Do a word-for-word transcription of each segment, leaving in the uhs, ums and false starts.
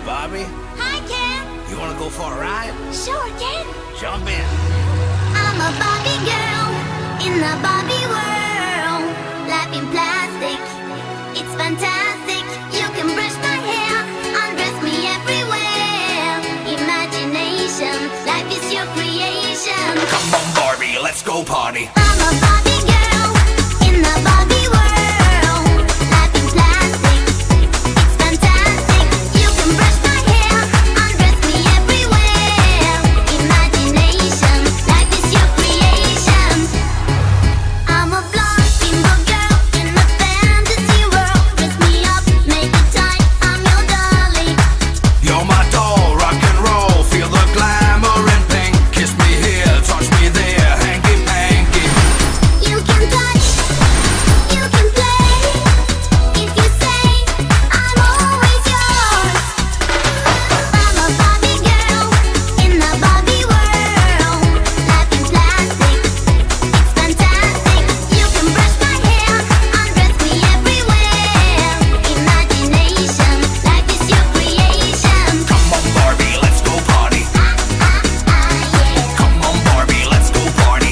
Barbie. Hi, Ken. You wanna go for a ride? Sure, Ken. Jump in. I'm a Barbie girl in the Barbie world. Life in plastic, it's fantastic. You can brush my hair, undress me everywhere. Imagination, life is your creation. Come on, Barbie, let's go party. I'm a Barbie girl in the Barbie world. Life in plastic, it's fantastic. You can brush my hair, undress me everywhere. Imagination, life is your creation. I'm a blonde bimbo girl in a fantasy world. Dress me up, make it tight, I'm your darling. You're my doll, rock and roll. Feel the glamour and pink. Kiss me here, touch me there, hanky panky. You can touch, you can play. If you say I'm always yours. I'm a Barbie girl in the Barbie world. Life in plastic, it's fantastic. You can brush my hair, undress me everywhere. Imagination, life is your creation. Come on, Barbie, let's go party. Ah, ah, ah, yeah. Come on, Barbie, let's go party.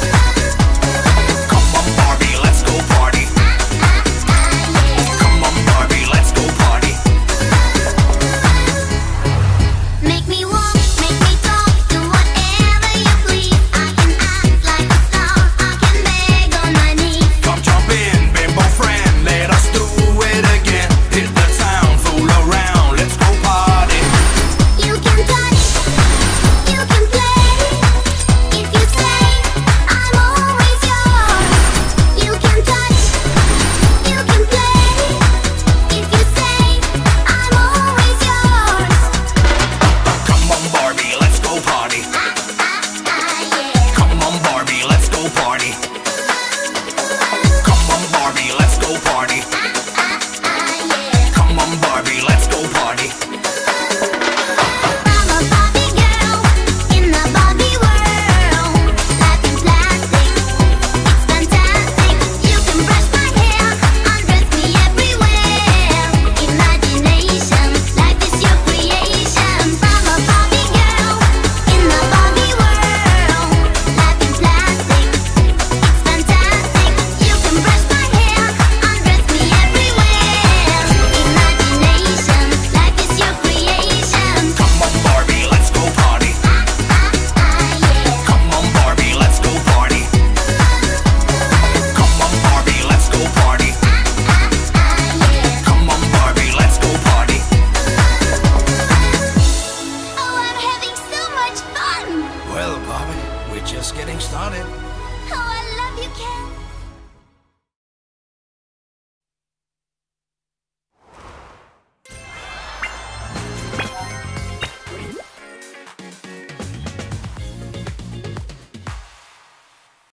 Come on, Barbie, let's go party. Come on, Barbie, let's go party. Make me walk, make me talk, do whatever you please. I can act like a star, I can beg on my knees. Come jump in, bimbo friend, let us do it again. Hit the town, fool around, let's go party. You can touch, you can play. If you say I'm always yours. You can touch, you can play. If you say I'm always yours. Come on, Barbie, let's go party. Ah, ah, ah, yeah. Come on, Barbie, let's go party. Come on, Barbie, let's go party. Ah, ah, ah, yeah. Come on, Barbie, let's go party. I'm a Barbie girl in the Barbie world. Life in plastic, it's fantastic. You can brush my hair, undress me everywhere. Imagination, life is your creation. I'm a Barbie girl in the Barbie world. Life in plastic, it's fantastic. You can brush my hair, undress me everywhere. Imagination, life is your creation. Come on, Barbie, let's go party. Ah, ah, yeah. Come on, Barbie, let's go party. Come on, Barbie, let's go party. yeah. Come on, Barbie, let's go party. Oh, I'm having so much fun. Well, Barbie, we're just getting started. Oh, I love you, Ken.